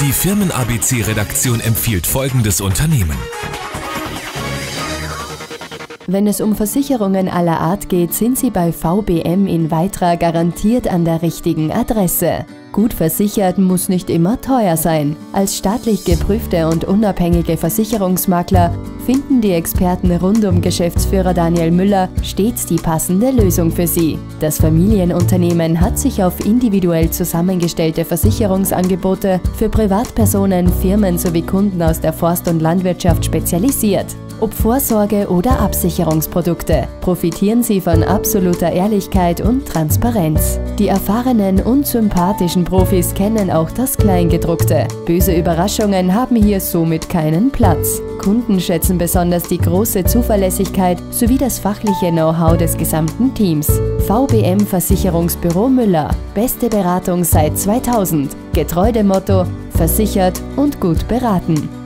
Die Firmen-ABC-Redaktion empfiehlt folgendes Unternehmen. Wenn es um Versicherungen aller Art geht, sind Sie bei VBM in Weitra garantiert an der richtigen Adresse. Gut versichert muss nicht immer teuer sein. Als staatlich geprüfte und unabhängige Versicherungsmakler finden die Experten rund um Geschäftsführer Daniel Müller stets die passende Lösung für Sie. Das Familienunternehmen hat sich auf individuell zusammengestellte Versicherungsangebote für Privatpersonen, Firmen sowie Kunden aus der Forst- und Landwirtschaft spezialisiert. Ob Vorsorge- oder Absicherungsprodukte, profitieren Sie von absoluter Ehrlichkeit und Transparenz. Die erfahrenen und sympathischen Profis kennen auch das Kleingedruckte. Böse Überraschungen haben hier somit keinen Platz. Kunden schätzen besonders die große Zuverlässigkeit sowie das fachliche Know-how des gesamten Teams. VBM Versicherungsbüro Müller. Beste Beratung seit 2000. Getreu dem Motto: versichert und gut beraten.